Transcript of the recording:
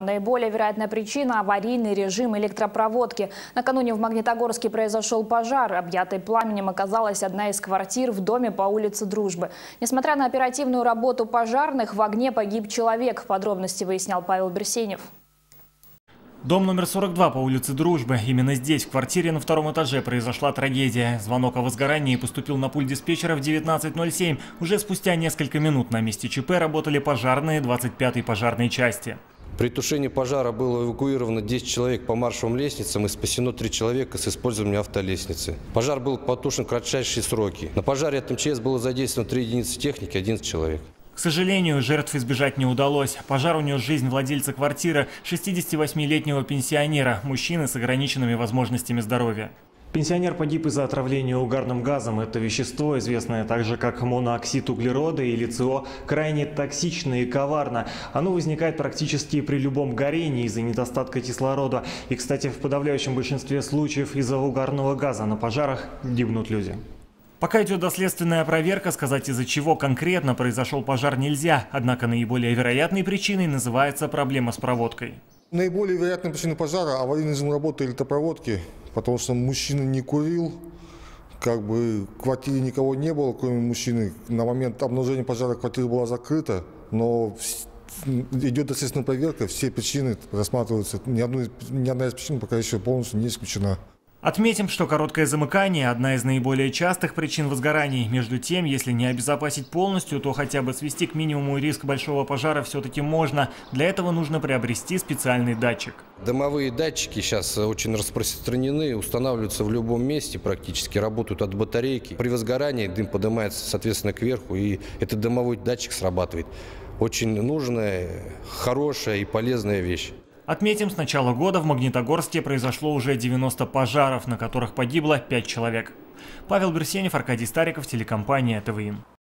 Наиболее вероятная причина – аварийный режим электропроводки. Накануне в Магнитогорске произошел пожар. Объятой пламенем оказалась одна из квартир в доме по улице Дружбы. Несмотря на оперативную работу пожарных, в огне погиб человек. Подробности выяснял Павел Берсенев. Дом номер 42 по улице Дружбы. Именно здесь, в квартире на втором этаже, произошла трагедия. Звонок о возгорании поступил на пульт диспетчера в 19:07. Уже спустя несколько минут на месте ЧП работали пожарные 25-й пожарной части. При тушении пожара было эвакуировано 10 человек по маршевым лестницам и спасено 3 человека с использованием автолестницы. Пожар был потушен в кратчайшие сроки. На пожаре от МЧС было задействовано 3 единицы техники, 11 человек. К сожалению, жертв избежать не удалось. Пожар унес жизнь владельца квартиры, 68-летнего пенсионера, мужчины с ограниченными возможностями здоровья. Пенсионер погиб из-за отравления угарным газом. Это вещество, известное также как монооксид углерода или СО, крайне токсично и коварно. Оно возникает практически при любом горении из-за недостатка кислорода. И, кстати, в подавляющем большинстве случаев из-за угарного газа на пожарах гибнут люди. Пока идет доследственная проверка, сказать, из-за чего конкретно произошел пожар, нельзя. Однако наиболее вероятной причиной называется проблема с проводкой. Наиболее вероятная причина пожара – аварийный режим работы электропроводки, потому что мужчина не курил, в квартире никого не было, кроме мужчины. На момент обнаружения пожара квартира была закрыта, но идет доследственная проверка, все причины рассматриваются. Ни одна из причин пока еще полностью не исключена. Отметим, что короткое замыкание – одна из наиболее частых причин возгораний. Между тем, если не обезопасить полностью, то хотя бы свести к минимуму риск большого пожара все-таки можно. Для этого нужно приобрести специальный датчик. Дымовые датчики сейчас очень распространены, устанавливаются в любом месте практически, работают от батарейки. При возгорании дым поднимается, соответственно, кверху, и этот дымовой датчик срабатывает. Очень нужная, хорошая и полезная вещь. Отметим, с начала года в Магнитогорске произошло уже 90 пожаров, на которых погибло 5 человек. Павел Берсенев, Аркадий Стариков, телекомпания ТВИН.